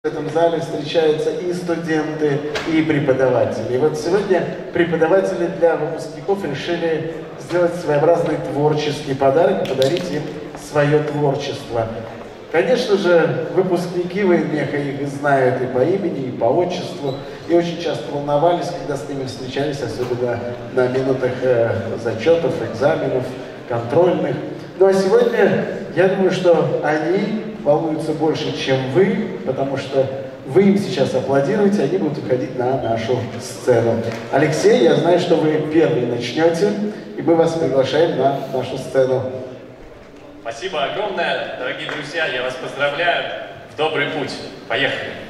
В этом зале встречаются и студенты, и преподаватели. И вот сегодня преподаватели для выпускников решили сделать своеобразный творческий подарок и подарить им свое творчество. Конечно же, выпускники военмеха их знают и по имени, и по отчеству, и очень часто волновались, когда с ними встречались, особенно на минутах зачетов, экзаменов, контрольных. Ну а сегодня, я думаю, что они волнуются больше, чем вы, потому что вы им сейчас аплодируете, они будут уходить на нашу сцену. Алексей, я знаю, что вы первый начнете, и мы вас приглашаем на нашу сцену. Спасибо огромное, дорогие друзья, я вас поздравляю. В добрый путь. Поехали!